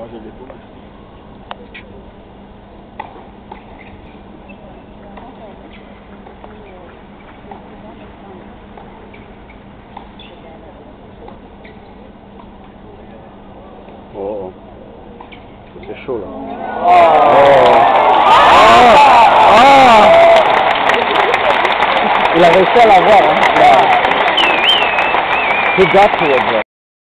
j'ai des boules. Oh, c'est chaud là. Il a réussi à l'avoir, hein. He got to it, bro.